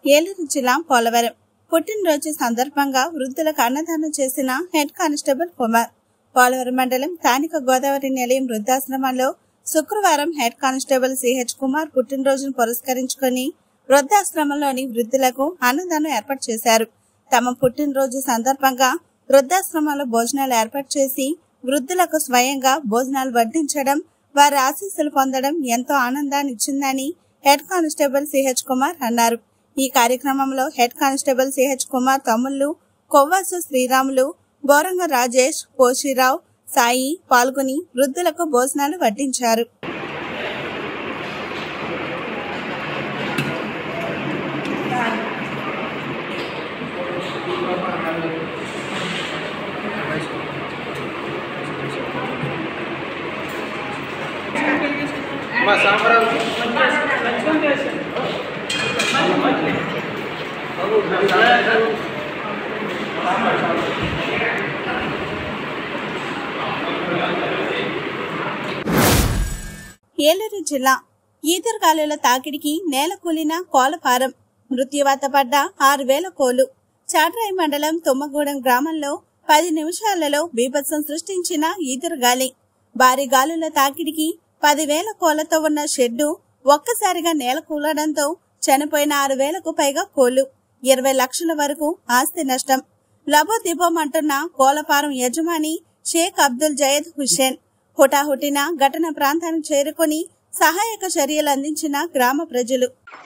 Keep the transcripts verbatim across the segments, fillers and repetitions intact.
ఏలూరు జిల్లా పోలవరం పుట్టినరోజు సందర్భంగా వృద్ధులకు అన్నదానం చేసిన హెడ్ కానిస్టేబుల్ కుమార్. పోలవరం మండలం స్థానిక గోదావరి నిలయం వృద్ధాశ్రమంలో శుక్రవారం హెడ్ కానిస్టేబుల్ సిహెచ్ కుమార్ పుట్టినరోజును పురస్కరించుకుని వృద్ధాశ్రమంలోని వృద్ధులకు అన్నదానం ఏర్పాటు చేశారు. తమ పుట్టినరోజు సందర్భంగా వృద్ధాశ్రమంలో భోజనాలు ఏర్పాటు చేసి వృద్ధులకు స్వయంగా భోజనాలు వడ్డించడం, వారి ఆశీస్సులు పొందడం ఎంతో ఆనందాన్ని ఇచ్చిందని హెడ్ కానిస్టేబుల్ సిహెచ్ కుమార్ అన్నారు. ఈ కార్యక్రమంలో హెడ్ కానిస్టేబుల్ సిహెచ్ కుమార్ తమ్ముళ్లు కొవ్వాసు శ్రీరాములు, బోరంగ రాజేష్, పోషిరావు, సాయి పాల్గొని వృద్ధులకు భోజనాలు వడ్డించారు. ఏలూరు జిల్లా ఈదురుగాలుల తాకిడికి నేల కూలిన కోళ్ల ఫారం, మృత్యువాత పడ్డ ఆరు వేల కోళ్లు. చాట్రాయి మండలం తుమ్మగూడెం గ్రామంలో పది నిమిషాలలో బీభత్సం సృష్టించిన ఈదురుగాలి. భారీ గాలుల తాకిడికి పదివేల కోళ్లతో ఉన్న షెడ్డు ఒక్కసారిగా నేల కూలడంతో చనిపోయిన ఆరు వేలకు పైగా కోళ్లు, ఇరవై లక్షల వరకు ఆస్తి నష్టం. లబోదిబోమంటున్న కోళ్ల ఫారం యజమాని షేక్ అబ్దుల్ జయద్ హుస్సేన్ హుటాహుటిన ఘటన ప్రాంతానికి చేరుకుని సహాయక చర్యలు అందించిన గ్రామ ప్రజలు.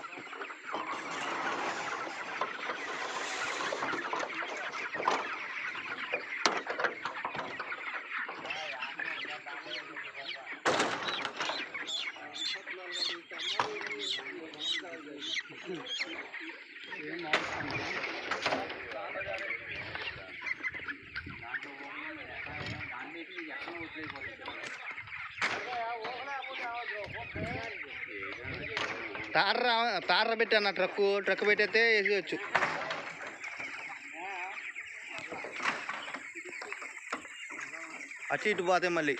తార తార పెట్టి అన్న ట్రక్ ట్రక్ పెట్టయితే వేసేయచ్చు. అటు ఇటు పోతే మళ్ళీ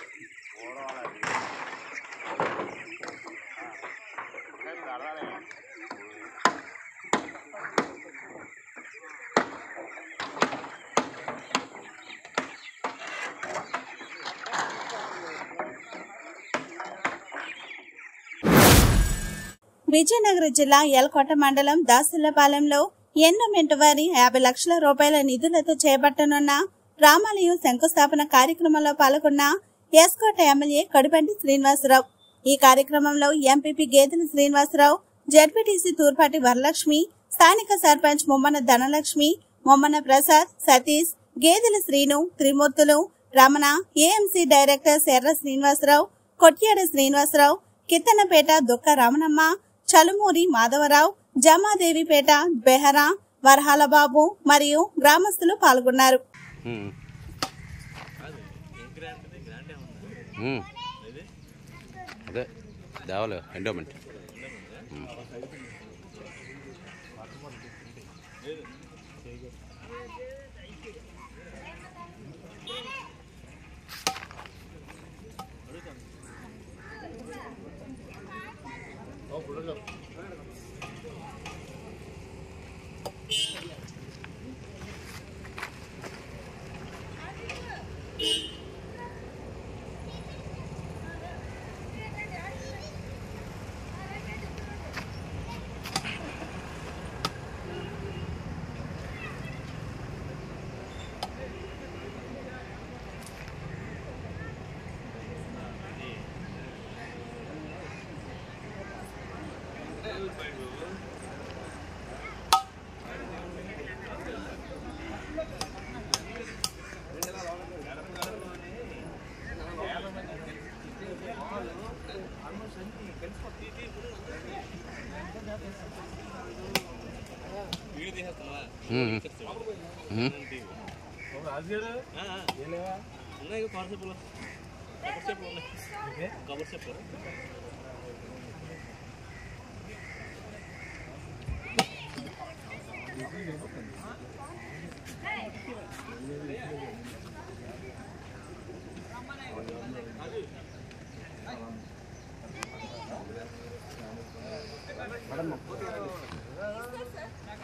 విజయనగరం జిల్లా యలకోట మండలం దాసులపాలెంలో ఎండోమెంట్ వారి యాభై లక్షల రూపాయల నిధులతో చేపట్టనున్న రామాలయం శంకుస్థాపన కార్యక్రమంలో పాల్గొన్న ఎస్కోట ఎమ్మెల్యే కడుపంటి శ్రీనివాసరావు. ఈ కార్యక్రమంలో ఎంపీపీ గేదెల శ్రీనివాసరావు, జడ్పీటీసీ తూర్పాటి వరలక్ష్మి, స్థానిక సర్పంచ్ ముమ్మన ధనలక్ష్మి, ముమ్మన ప్రసాద్, సతీష్, గేదెల శ్రీను, త్రిమూర్తులు, రమణ, ఏఎంసీ డైరెక్టర్ ఎర్ర శ్రీనివాసరావు, కొట్యాడ శ్రీనివాసరావు, కిత్తనపేట దుక్క రమణమ్మ, చలుమూరి మాధవరావు, జమాదేవిపేట బెహరా, వరహాలబాబు మరియు గ్రామస్తులు పాల్గొన్నారు. అదే దేవాలయం ఎండోమెంట్ మేడం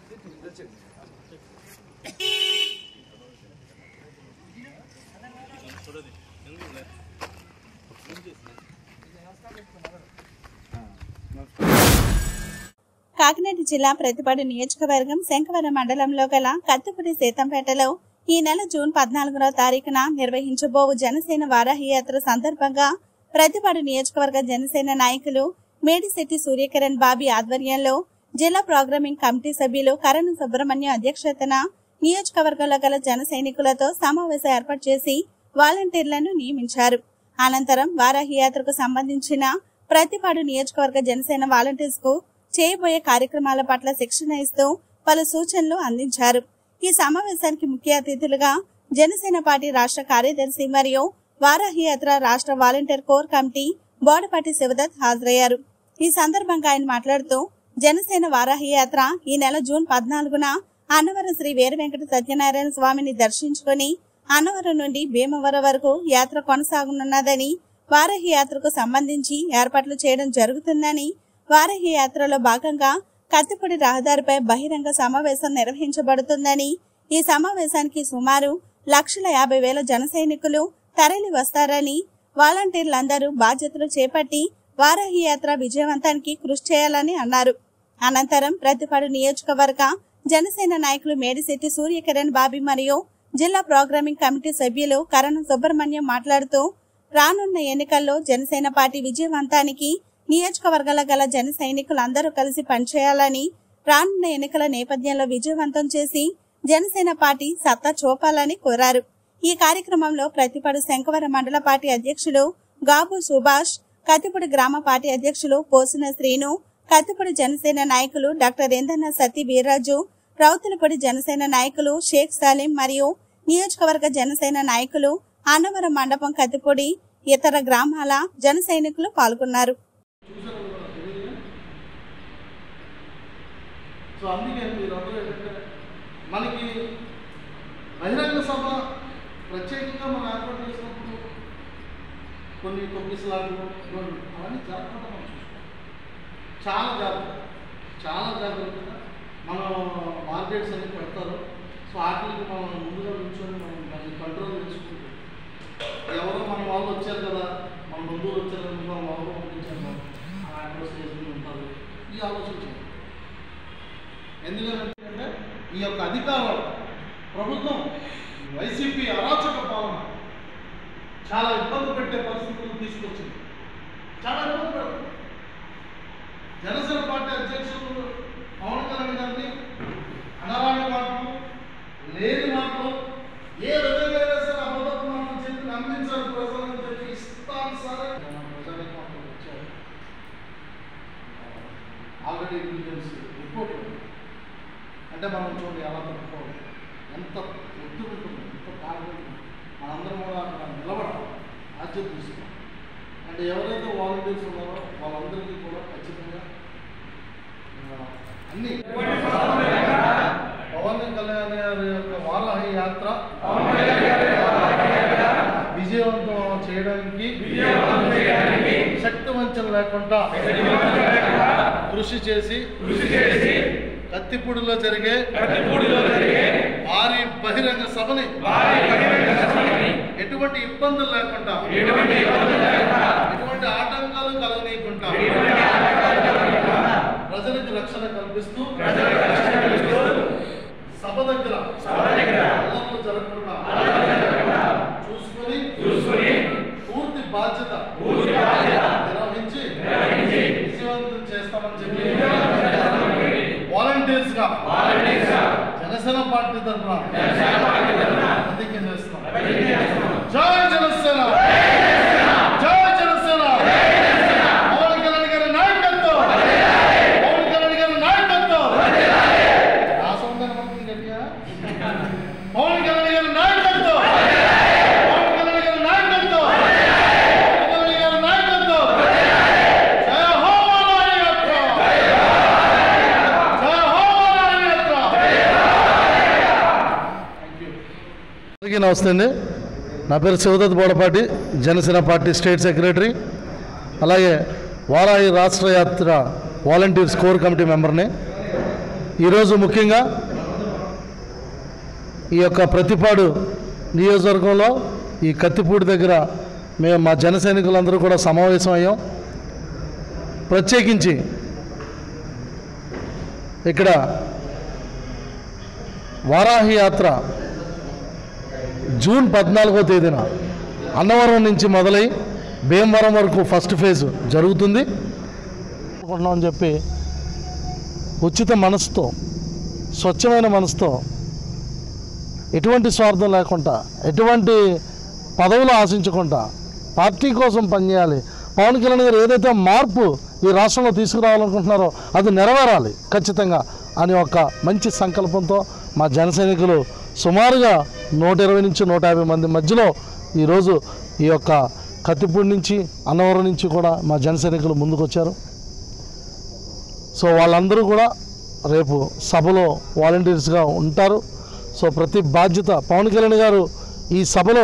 కాకినాడ జిల్లా ప్రతిపాడు నియోజకవర్గం శంఖవరం మండలంలో గల కత్తిపూడి సీతంపేటలో ఈ నెల జూన్ పద్నాలుగవ తారీఖున నిర్వహించబోవు జనసేన వారాహి యాత్ర సందర్భంగా ప్రతిపాడు నియోజకవర్గ జనసేన నాయకులు మేడిశెట్టి సూర్యకిరణ్ బాబీ ఆధ్వర్యంలో జిల్లా ప్రోగ్రామింగ్ కమిటీ సభ్యులు కరణం సుబ్రహ్మణ్యం అధ్యక్షతన నియోజకవర్గంలో గల జన సైనికులతో సమావేశం ఏర్పాటు చేసి వాలంటీర్లను నియమించారు. అనంతరం వారాహి యాత్రకు సంబంధించిన ప్రతిపాడు నియోజకవర్గ జనసేన వాలంటీర్స్ కు చేయబోయే కార్యక్రమాల పట్ల శిక్షణ ఇస్తూ పలు సూచనలు అందించారు. ఈ సమావేశానికి ముఖ్య అతిథులుగా జనసేన పార్టీ రాష్ట్ర కార్యదర్శి మరియు వారాహి యాత్ర రాష్ట్ర volunteer core committee Bodapati Sivadatt హాజరయ్యారు. ఈ సందర్భంగా ఆయన మాట్లాడుతూ జనసేన వారాహి యాత్ర ఈ నెల జూన్ పద్నాలుగున అన్నవరం శ్రీ వీర వెంకట సత్యనారాయణ స్వామిని దర్శించుకుని అన్నవరం నుండి భీమవరం వరకు యాత్ర కొనసాగనున్నదని, వారాహి యాత్రకు సంబంధించి ఏర్పాట్లు చేయడం జరుగుతుందని, వారాహి యాత్రలో భాగంగా కత్తిపూడి రహదారిపై బహిరంగ సమావేశం నిర్వహించబడుతుందని, ఈ సమావేశానికి సుమారు లక్షల యాభై వేల జన సైనికులు తరలి వస్తారని, వాలంటీర్లందరూ బాధ్యతలు చేపట్టి వారాహి యాత్ర విజయవంతానికి కృషి చేయాలని అన్నారు. అనంతరం ప్రతిపాడు నియోజకవర్గ జనసేన నాయకులు మేడిశెట్టి సూర్యకిరణ్ బాబీ మరియు జిల్లా ప్రోగ్రామింగ్ కమిటీ సభ్యులు కరణం సుబ్రహ్మణ్యం మాట్లాడుతూ రానున్న ఎన్నికల్లో జనసేన పార్టీ విజయవంతానికి నియోజకవర్గాల గల జన సైనికులు అందరూ కలిసి పనిచేయాలని, రానున్న ఎన్నికల నేపథ్యంలో విజయవంతం చేసి జనసేన పార్టీ సత్తా చూపాలని కోరారు. ఈ కార్యక్రమంలో ప్రతిపాడు శంఖవరం మండల పార్టీ అధ్యక్షులు గాబు సుభాష్, కత్తిపూడి గ్రామ పార్టీ అధ్యక్షులు పోసిన శ్రీను, కత్తిపూడి జనసేన నాయకులు డాక్టర్ ఏందన్న సతీ వీర్రాజు, రౌతులపూడి జనసేన నాయకులు షేక్ సలీం మరియు నియోజకవర్గ జనసేన నాయకులు, అన్నవరం మండపం కత్తిపూడి, ఇతర గ్రామాల జన సైనికులు పాల్గొన్నారు. సో అందుకే మీరందరూ ఏంటంటే మనకి బహిరంగ సభ ప్రత్యేకంగా మనం ఏర్పాటు చేసినప్పుడు కొన్ని తొమ్మిదిలాట్లు అవన్నీ జాగ్రత్తగా మనం చూసుకోవాలి. చాలా జాగ్రత్త చాలా జాగ్రత్తగా మనం మార్కెట్స్ అన్ని పెడతారు. సో వాటికి మనం ముందుగా నుంచొని మనం దాన్ని కంట్రోల్ చేసుకుంటాం. ఎవరో మన వాళ్ళు వచ్చారు కదా, మన బంధువులు వచ్చారు మన వాళ్ళు పంపించారు, ఆ అడ్రస్ చేసుకుని ఉంటారు. ఈ ఆలోచన ఎందుకంటే ఈ యొక్క అధికారం ప్రభుత్వం వైసీపీ అరాచక పాలన చాలా ఇబ్బంది పెట్టే పరిస్థితులను తీసుకొచ్చింది. చాలా ఇబ్బంది పెడుతుంది. జనసేన పార్టీ అధ్యక్షులు పవన్ కళ్యాణ్ గారిని అనరాని మాటలు, లేని మాటలు, ఏ విధంగా అయినా సరే అబద్ధపు మాటలు చెప్పి నమ్మించారు ప్రజలను చెప్పి ఇస్తాను సరే ప్రజానికి మాటలు వచ్చారు. ఆల్రెడీ ఇంటెలిజెన్స్ రిపోర్ట్ అంటే మనం చూడండి ఎలా తప్పుకోవాలి, ఎంత ఒత్తిడి ఉంటుంది, ఎంత కారణం ఉంటుంది. మనందరం కూడా అక్కడ నిలబడాలి, బాధ్యత తీసుకోవాలి. అంటే ఎవరైతే వాలంటీర్స్ ఉన్నారో వాళ్ళందరికీ కూడా ఖచ్చితంగా అన్ని పవన్ కళ్యాణ్ గారి యొక్క వారాహి యాత్ర విజయవంతం చేయడానికి శక్తి వంచన లేకుండా కృషి చేసి కత్తిపూడిలో జరిగే భారీ బహిరంగ సభని ఎటువంటి ఇబ్బందులు లేకుండా, ఎటువంటి ఆటంకాలు కలగనీయకుండా ప్రజలకు రక్షణ కల్పిస్తూ సభ దగ్గర అల్లర్లు జరగకుండా చూసుకొని పూర్తి బాధ్యత నిర్వహించి విజయవంతం చేస్తామని చెప్పి వాలంటీర్స్ గా జనసేన పార్టీ తరఫున ప్రతిజ్ఞ చేస్తున్నాం. జై జనసేన, జై జనసేన. పవన్ కళ్యాణ్ గారి నాయకత్వం, పవన్ కళ్యాణ్ గారి నాయకత్వం. ఆ సౌందర్యం గట్టిగా పవన్ కళ్యాణ్ గారి నాయకత్వం, పవన్ కళ్యాణ్ గారి నాయకత్వం, పవన్ కళ్యాణ్ గారి నాయకత్వం. జయ హో వారాహి యాత్ర, జయ హో వారాహి యాత్ర. అందరికీ నమస్తే అండి. నా పేరు Sivadatt Bodapati, Janasena party state secretary, అలాగే వారాహి రాష్ట్ర యాత్ర వాలంటీర్స్ కోర్ కమిటీ మెంబర్ని. ఈరోజు ముఖ్యంగా ఈ యొక్క ప్రతిపాడు నియోజకవర్గంలో ఈ కత్తిపూడి దగ్గర మేము మా జన సైనికులందరూ కూడా సమావేశం అయ్యాం. ప్రత్యేకించి ఇక్కడ వారాహి యాత్ర జూన్ పద్నాలుగో తేదీన అన్నవరం నుంచి మొదలై భీమవరం వరకు ఫస్ట్ ఫేజ్ జరుగుతుంది అని చెప్పి ఉచిత మనసుతో, స్వచ్ఛమైన మనసుతో, ఎటువంటి స్వార్థం లేకుండా, ఎటువంటి పదవులు ఆశించకుండా పార్టీ కోసం పనిచేయాలి. పవన్ కళ్యాణ్ గారు ఏదైతే మార్పు ఈ రాష్ట్రంలో తీసుకురావాలనుకుంటున్నారో అది నెరవేరాలి ఖచ్చితంగా అని ఒక మంచి సంకల్పంతో మా జన సైనికులు సుమారుగా నూట ఇరవై నుంచి నూట యాభై మంది మధ్యలో ఈరోజు ఈ యొక్క కత్తిపూడి నుంచి అన్నవరం నుంచి కూడా మా జన సైనికులు ముందుకు వచ్చారు. సో వాళ్ళందరూ కూడా రేపు సభలో వాలంటీర్స్గా ఉంటారు. సో ప్రతి బాధ్యత పవన్ కళ్యాణ్ గారు ఈ సభలో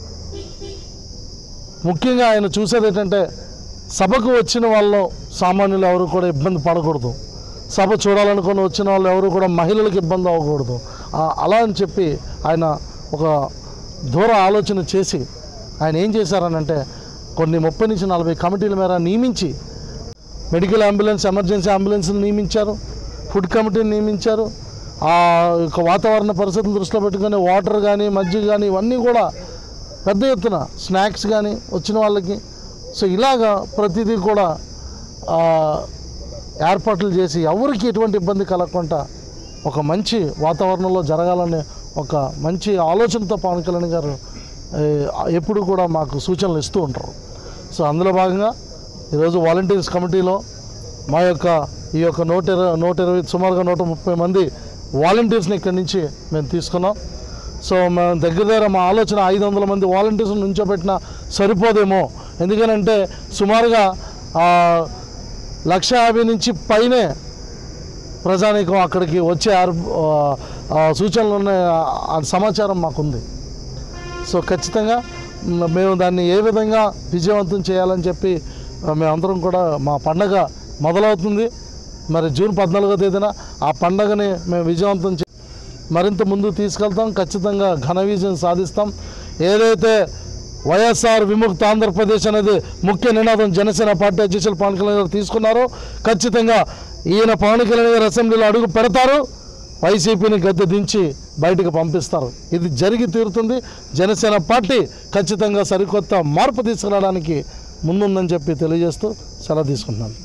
ముఖ్యంగా ఆయన చూసేది ఏంటంటే సభకు వచ్చిన వాళ్ళు సామాన్యులు ఎవరు కూడా ఇబ్బంది పడకూడదు, సభ చూడాలనుకుని వచ్చిన వాళ్ళు ఎవరు కూడా మహిళలకు ఇబ్బంది అవ్వకూడదు. అలా అని చెప్పి ఆయన ఒక దూర ఆలోచన చేసి ఆయన ఏం చేశారనంటే కొన్ని ముప్పై నుంచి నలభై కమిటీల మేర నియమించి మెడికల్ అంబులెన్స్, ఎమర్జెన్సీ అంబులెన్స్ని నియమించారు, ఫుడ్ కమిటీని నియమించారు. ఆ యొక్క వాతావరణ పరిస్థితులను దృష్టిలో పెట్టుకొని వాటర్ కానీ మజ్జిగ కానీ ఇవన్నీ కూడా పెద్ద ఎత్తున స్నాక్స్ కానీ వచ్చిన వాళ్ళకి సో ఇలాగా ప్రతిదీ కూడా ఏర్పాట్లు చేసి ఎవరికి ఎటువంటి ఇబ్బంది కలగకుండా ఒక మంచి వాతావరణంలో జరగాలనే ఒక మంచి ఆలోచనతో పవన్ కళ్యాణ్ గారు ఎప్పుడు కూడా మాకు సూచనలు ఇస్తూ ఉంటారు. సో అందులో భాగంగా ఈరోజు వాలంటీర్స్ కమిటీలో మా యొక్క ఈ యొక్క నూట ఇరవై నూట ఇరవై సుమారుగా నూట ముప్పై మంది వాలంటీర్స్ని ఇక్కడి నుంచి మేము తీసుకున్నాం. సో మేము దగ్గర దగ్గర మా ఆలోచన ఐదు వందల మంది వాలంటీర్స్ని నుంచోబెట్టినా సరిపోదేమో, ఎందుకనంటే సుమారుగా లక్ష యాభై నుంచి పైనే ప్రజానీకం అక్కడికి వచ్చే సూచనలు ఉన్న సమాచారం మాకుంది. సో ఖచ్చితంగా మేము దాన్ని ఏ విధంగా విజయవంతం చేయాలని చెప్పి మేమందరం కూడా మా పండగ మొదలవుతుంది. మరి జూన్ పద్నాలుగో తేదీన ఆ పండగని మేము విజయవంతం చే మరింత ముందు తీసుకెళ్తాం. ఖచ్చితంగా ఘన విజయం సాధిస్తాం. ఏదైతే వైఎస్ఆర్ విముక్త ఆంధ్రప్రదేశ్ అనేది ముఖ్య నినాదం జనసేన పార్టీ అధ్యక్షులు పవన్ కళ్యాణ్ గారు తీసుకున్నారో ఖచ్చితంగా ఈయన పవన్ కళ్యాణ్ గారు అసెంబ్లీలో అడుగు పెడతారు, వైసీపీని గద్దె దించి బయటకు పంపిస్తారు. ఇది జరిగి తీరుతుంది. జనసేన పార్టీ ఖచ్చితంగా సరికొత్త మార్పు తీసుకురావడానికి ముందుందని చెప్పి తెలియజేస్తూ సెలవు తీసుకుంటున్నాను.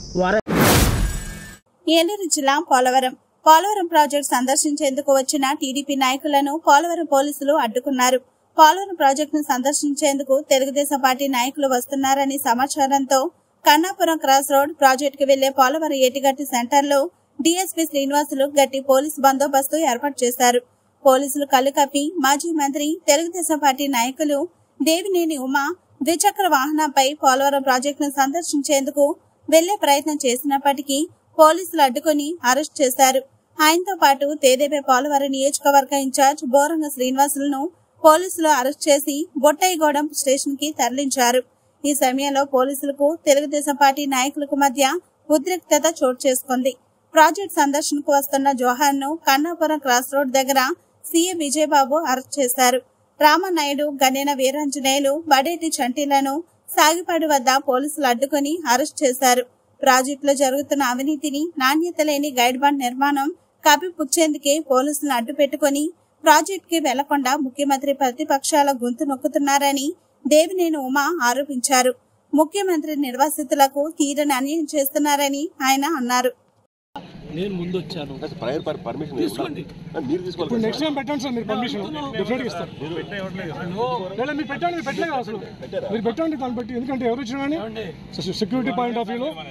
ఏలూరు జిల్లా పోలవరం పోలవరం ప్రాజెక్టు సందర్శించేందుకు వచ్చిన టీడీపీ నాయకులను పోలవరం పోలీసులు అడ్డుకున్నారు. పోలవరం ప్రాజెక్టును సందర్శించేందుకు తెలుగుదేశం పార్టీ నాయకులు వస్తున్నారని సమాచారంతో కన్నాపురం క్రాస్ రోడ్ ప్రాజెక్టుకు వెళ్లే పోలవరం ఏటిగట్టు సెంటర్లో డీఎస్పీ శ్రీనివాసులు గట్టి పోలీసు బందోబస్తు ఏర్పాటు చేశారు. పోలీసులు కళ్లు కప్పి మాజీ మంత్రి తెలుగుదేశం పార్టీ నాయకులు దేవినేని ఉమా ద్విచక్ర వాహనంపై పోలవరం ప్రాజెక్టును సందర్శించేందుకు వెళ్లే ప్రయత్నం చేసినప్పటికీ పోలీసులు అడ్డుకుని అరెస్ట్ చేశారు. ఆయనతో పాటు తెదేపా పోలవరం నియోజకవర్గ ఇన్ఛార్జ్ బోరంగ శ్రీనివాసులను పోలీసులు అరెస్ట్ చేసి బొట్టయ్యగూడెం స్టేషన్ కి తరలించారు. ఈ సమయంలో పోలీసులకు తెలుగుదేశం పార్టీ నాయకులకు మధ్య ఉద్రిక్తత చోటు చేసుకుంది. ప్రాజెక్టు సందర్శనకు వస్తున్న జోహార్ ను కన్నాపురం క్రాస్ రోడ్ దగ్గర సీఎం విజయబాబు అరెస్ట్ చేశారు. రామనాయుడు, గనేన వీరాంజనేయులు, బడేటి చంటీలను సాగిపాడు వద్ద పోలీసులు అడ్డుకుని అరెస్ట్ చేశారు. ప్రాజెక్టులో జరుగుతున్న అవినీతిని, నాణ్యత లేని గైడ్ బండ్ నిర్మాణం కప్పిపుచ్చేందుకే పోలీసులను అడ్డు పెట్టుకుని ప్రాజెక్టుకి వెళ్లకుండా ముఖ్యమంత్రి ప్రతిపక్షాల గొంతు నొక్కుతున్నారని దేవినేని ఉమా ఆరోపించారు. ముఖ్యమంత్రి నిర్వాసితులకు తీరని అన్యాయం చేస్తున్నారని ఆయన అన్నారు. నేను ముందు వచ్చాను. తీసుకోండి. నెక్స్ట్ టైం పెట్టండి సార్, మీరు పర్మిషన్ డెఫినెట్గా ఇస్తారు. లేదా మీరు పెట్టండి, మీరు పెట్టలేదు అసలు మీరు పెట్టండి దాన్ని బట్టి. ఎందుకంటే ఎవరు వచ్చినా కానీ సెక్యూరిటీ పాయింట్ ఆఫ్ వ్యూలో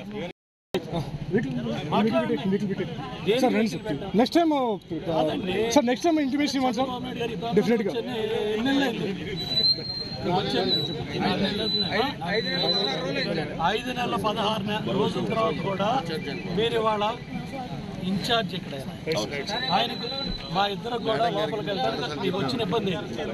సార్ రండి sir. Next time sir next time intimation ఇవ్వండి సార్ డెఫినెట్గా. ఐదు నెలల పదహారు రోజుల తర్వాత కూడా వేరే వాళ్ళ ఇన్ఛార్జ్ ఇక్కడ ఆయనకు మా ఇద్దరు కూడా లోపలికి వెళ్తారు. మీకు వచ్చిన ఇబ్బంది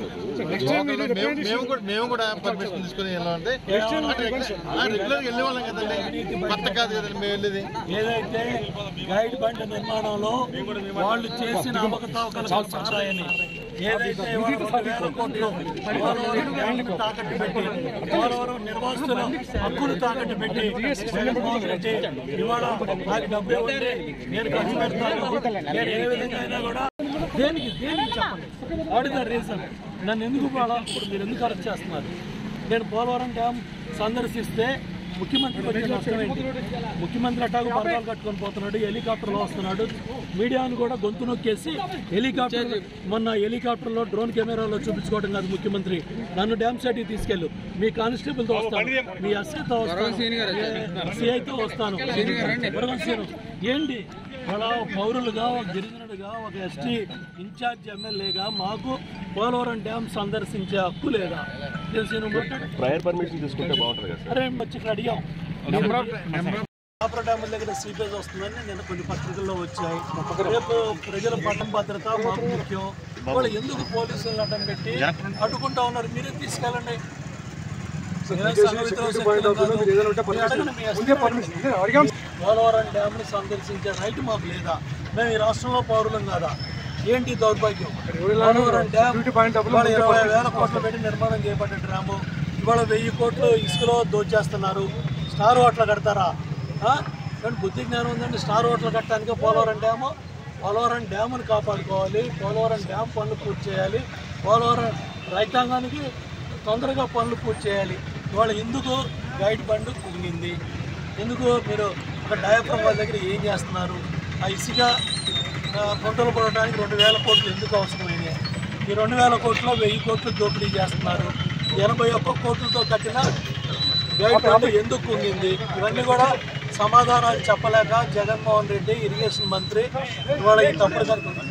మేము కూడా పర్మిషన్ తీసుకుని వెళ్ళాలంటే వెళ్ళే వాళ్ళం కదండి, కొత్త కాదు కదండి మేము వెళ్ళేది. ఏదైతే గైడ్ బండ్ నిర్మాణంలో వాళ్ళు చేసిన అవకతవకలు సారాయని ఏదైతే తాకట్టు పెట్టి పోలవరం నిర్వాసితుల హక్కులు తాకట్టు పెట్టి జగన్మోహన్ రెడ్డి ఇవాళ నాకు డబ్బు ఇవ్వండి నేను ఖర్చు పెడతాను, నేను ఏ విధంగా అయినా కూడా దేనికి దేనికి చెప్పండి. What is the reason? నన్ను ఎందుకు కూడా ఇప్పుడు మీరు ఎందుకు అరెస్ట్ చేస్తున్నారు? నేను పోలవరం డ్యామ్ సందర్శిస్తే ముఖ్యమంత్రికి వచ్చే నష్టం ఏంటి? ముఖ్యమంత్రి అటాకు పథకాలు కట్టుకొని పోతున్నాడు, హెలికాప్టర్లో వస్తున్నాడు, మీడియాను కూడా గొంతు నొక్కేసి హెలికాప్టర్ మొన్న హెలికాప్టర్లో డ్రోన్ కెమెరాలో చూపించుకోవడం కాదు ముఖ్యమంత్రి. నన్ను డ్యామ్ సైడ్కి తీసుకెళ్ళు, మీ కానిస్టేబుల్తో వస్తాను, మీ ఎస్ఐతో వస్తాను, సిఐతో వస్తాను. ఏంటి వాళ్ళ పౌరులుగా, ఒక గిరిజనుడిగా, ఒక ఎస్టీ ఇన్ఛార్జ్ ఎమ్మెల్యేగా మాకు పోలవరం డ్యామ్ సందర్శించే హక్కు లేదా? ప్రయర్ పర్మిషన్ తీసుకుంటే బాగుంటుంది కదా. అరే వచ్చి ఇక్కడ అడిగాం. కాపర్ డ్యాముల దగ్గర సీపేజ్ వస్తుందని నిన్న కొన్ని పత్రికల్లో వచ్చాయి. రేపు ప్రజల పట్టణ భద్రత మాకు ముఖ్యం. వాళ్ళు ఎందుకు పోలీసులను అడ్డం పెట్టి అడ్డుకుంటా ఉన్నారు? మీరే తీసుకెళ్ళండి. పోలవరం డ్యామ్ని సందర్శించే రైట్ మాకు లేదా? మేము ఈ రాష్ట్రంలో పౌరులం కాదా? ఏంటి దౌర్భాగ్యం? పోలవరం డ్యామ్ ఇవాళ ఇరవై వేల కోట్లు పెట్టి నిర్మాణం చేయబడ్డ డ్యాము ఇవాళ వెయ్యి కోట్లు ఇసుకలో దోచేస్తున్నారు. స్టార్ హోటల్ కడతారా? కానీ బుద్ధి జ్ఞానం ఉందండి. స్టార్ హోటల్ కట్టడానికి పోలవరం డ్యాము పోలవరం డ్యామును కాపాడుకోవాలి, పోలవరం డ్యామ్ పనులు పూర్తి చేయాలి, పోలవరం రైతాంగానికి తొందరగా పనులు పూర్తి చేయాలి. ఇవాళ ఎందుకు గైడ్ బండ్ కుంగింది? ఎందుకు మీరు ఒక డయాఫ్రమ్ వాళ్ళ దగ్గర ఏం చేస్తున్నారు? ఆ ఇసుక పంటలు పడటానికి రెండు వేల కోట్లు ఎందుకు అవసరమైనాయి? ఈ రెండు వేల కోట్లో వెయ్యి కోట్లు దోపిడీ చేస్తున్నారు. ఎనభై ఒక్క కోట్లతో కట్టిన గైడ్ బండ్ ఎందుకు కుంగింది? ఇవన్నీ కూడా సమాధానాలు చెప్పలేక జగన్మోహన్ రెడ్డి ఇరిగేషన్ మంత్రి ఇవాళ ఈ తప్పుడు కనుక్కున్నారు.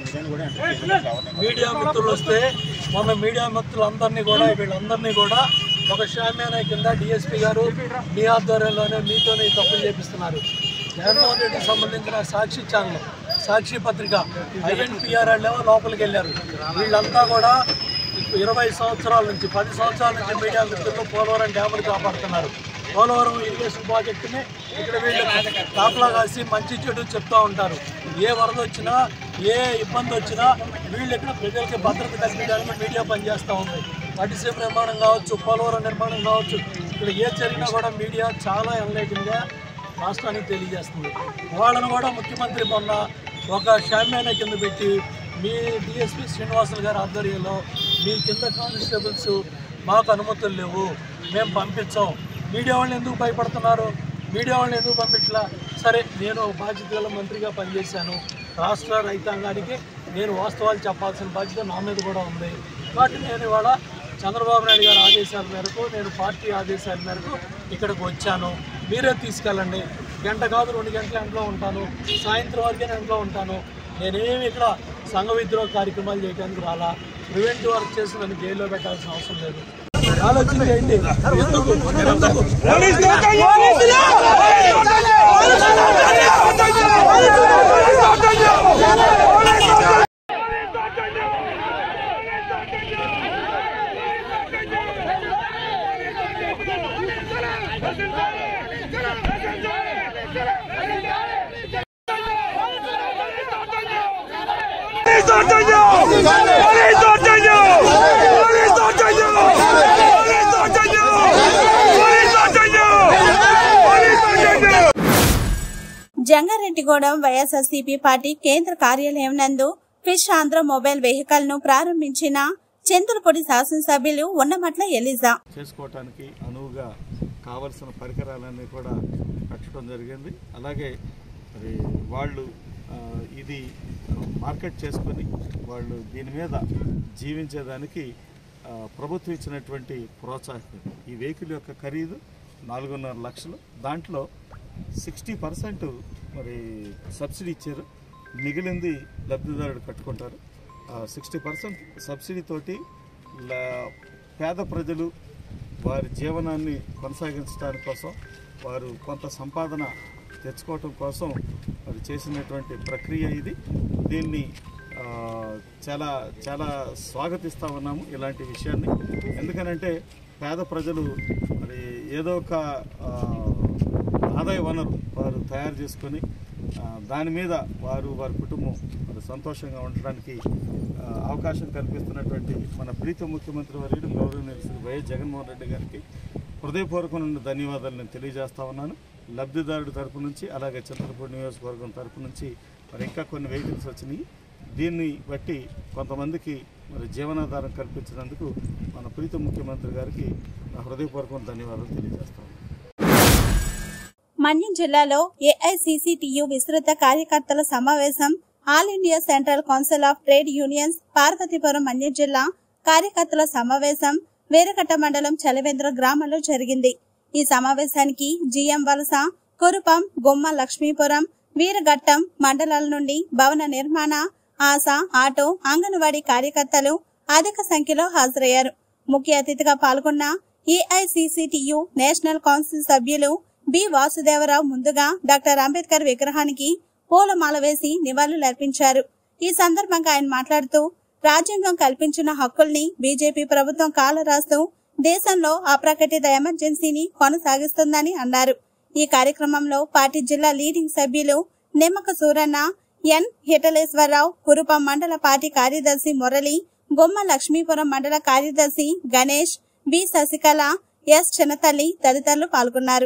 మీడియా మిత్రులు వస్తే మొన్న మీడియా మిత్రులందరినీ కూడా వీళ్ళందరినీ కూడా ఒక షామ్యానా కింద డిఎస్పీ గారు మీ ఆధ్వర్యంలోనే మీతోనే ఈ తప్పులు చేపిస్తున్నారు. జగన్మోహన్ రెడ్డికి సంబంధించిన సాక్షి ఛానల్, సాక్షి పత్రిక, ఐఎన్పిఆర్ వాళ్ళేమో లోపలికి వెళ్ళారు. వీళ్ళంతా కూడా ఇరవై సంవత్సరాల నుంచి పది సంవత్సరాల నుంచి మీడియా మిత్రులు పోలవరం డ్యాములు కాపాడుతున్నారు. పోలవరం ఇరిగేషన్ ప్రాజెక్టుని ఇక్కడ వీళ్ళు కాపలా కాసి మంచి చెడు చెప్తూ ఉంటారు. ఏ వరద వచ్చినా, ఏ ఇబ్బంది వచ్చినా వీళ్ళు ఇక్కడ ప్రజలకి భద్రత కల్పించడానికి మీడియా పనిచేస్తూ ఉంది. పటిసీమ నిర్మాణం కావచ్చు, పోలవరం నిర్మాణం కావచ్చు, ఇక్కడ ఏ జరిగినా కూడా మీడియా చాలా ఎన్లైటింగ్గా రాష్ట్రానికి తెలియజేస్తుంది. వాళ్ళను కూడా ముఖ్యమంత్రి మొన్న ఒక షామ్యానా కింద పెట్టి మీ డిఎస్పీ శ్రీనివాసులు గారి ఆధ్వర్యంలో మీ కింద కానిస్టేబుల్స్ మాకు అనుమతులు లేవు, మేము పంపించాం. మీడియా వాళ్ళని ఎందుకు భయపడుతున్నారు? మీడియా వాళ్ళని ఎందుకు పంపించలా? సరే, నేను బాధ్యత గల మంత్రిగా పనిచేశాను. రాష్ట్ర రైతాంగానికి నేను వాస్తవాలు చెప్పాల్సిన బాధ్యత నా మీద కూడా ఉంది. కాబట్టి నేను ఇవాళ చంద్రబాబు నాయుడు గారి ఆదేశాల మేరకు, నేను పార్టీ ఆదేశాల మేరకు ఇక్కడికి వచ్చాను. మీరే తీసుకెళ్ళండి. గంట కాదు రెండు గంటల ఎంట్లో ఉంటాను, సాయంత్రం వరకే ఎంట్లో ఉంటాను. నేనేమి ఇక్కడ సంఘ విద్రోహ కార్యక్రమాలు చేయడానికి రాలా. ప్రివెంటివ్ వర్క్ చేసి నన్ను జైల్లో పెట్టాల్సిన అవసరం లేదు. ఆలోచన చేయండి. జంగారెడ్డిగూడెం వైఎస్ఆర్సీపీ పార్టీ కేంద్ర కార్యాలయం నందు ఫిష్ ఆంధ్ర మొబైల్ వెహికల్ ను ప్రారంభించిన చంద్రపూడి శాసనసభ్యులు ఉన్నమట్ల ఎలిజా. చేసుకోవటానికి అనువుగా కావలసిన పరికరాలన్నీ కూడా కట్టడం జరిగింది. అలాగే మరి వాళ్ళు ఇది మార్కెట్ చేసుకొని వాళ్ళు దీని మీద జీవించేదానికి ప్రభుత్వం ఇచ్చినటువంటి ప్రోత్సాహం. ఈ వెహికల్ యొక్క ఖరీదు నాలుగున్నర లక్షలు. దాంట్లో సిక్స్టీ పర్సెంట్ మరి సబ్సిడీ ఇచ్చారు, మిగిలింది లబ్ధిదారుడు కట్టుకుంటారు. సిక్స్టీ పర్సెంట్ సబ్సిడీతోటి పేద ప్రజలు వారి జీవనాన్ని కొనసాగించడానికి కోసం వారు కొంత సంపాదన తెచ్చుకోవటం కోసం మరి చేసినటువంటి ప్రక్రియ ఇది. దీన్ని చాలా చాలా స్వాగతిస్తూ ఉన్నాము ఇలాంటి విషయాన్ని. ఎందుకనంటే పేద ప్రజలు మరి ఏదో ఒక ఆదాయ వనరు వారు తయారు చేసుకొని దాని మీద వారు వారి కుటుంబం మరి సంతోషంగా ఉండడానికి అవకాశం కల్పిస్తున్నటువంటి మన ప్రీత ముఖ్యమంత్రి వర్యుడు గౌరవనీయులు శ్రీ వైఎస్ జగన్మోహన్ రెడ్డి గారికి హృదయపూర్వకమైన ధన్యవాదాలు నేను తెలియజేస్తా ఉన్నాను. లబ్ధిదారుడి తరపు నుంచి అలాగే చింతలపూడి నియోజకవర్గం తరపు నుంచి మరి ఇంకా కొన్ని వెహికల్స్ వచ్చినాయి. దీన్ని బట్టి కొంతమందికి మరి జీవనాధారం కల్పించినందుకు మన ప్రీత ముఖ్యమంత్రి గారికి నా హృదయపూర్వకమైన ధన్యవాదాలు తెలియజేస్తాను. మన్యం జిల్లాలో ఏఐసిసిటియు విస్తృత కార్యకర్తల సమావేశం all India central council of trade unions Parvathipuram Manyam జిల్లా కార్యకర్తల సమావేశం వేరకట్ట మండలం చలవేంద్ర గ్రామంలో జరిగింది. ఈ సమావేశానికి జిఎం వలస, కురుపం, గుమ్మ లక్ష్మీపురం, వీరఘట్టం మండలాల నుండి భవన నిర్మాణ, ఆశ, ఆటో, అంగన్వాడీ కార్యకర్తలు అధిక సంఖ్యలో హాజరయ్యారు. ముఖ్య అతిథిగా పాల్గొన్న ఏఐసిసిటియు నేషనల్ కౌన్సిల్ సభ్యులు బి వాసుదేవరావు ముందుగా డాక్టర్ అంబేద్కర్ విగ్రహానికి పూలమాల వేసి నివాళులర్పించారు. ఈ సందర్భంగా ఆయన మాట్లాడుతూ రాజ్యాంగం కల్పించిన హక్కుల్ని బీజేపీ ప్రభుత్వం కాలరాస్తూ దేశంలో అప్రకటిత ఎమర్జెన్సీని కొనసాగిస్తుందని అన్నారు. ఈ కార్యక్రమంలో పార్టీ జిల్లా లీడింగ్ సభ్యులు నిమ్మక సూరన్న, ఎన్ హిటలేశ్వరరావు, కురుపం మండల పార్టీ కార్యదర్శి మురళి, గుమ్మ లక్ష్మీపురం మండల కార్యదర్శి గణేష్, బి శశికళ, ఎస్ చిన్నతల్లి తదితరులు పాల్గొన్నారు.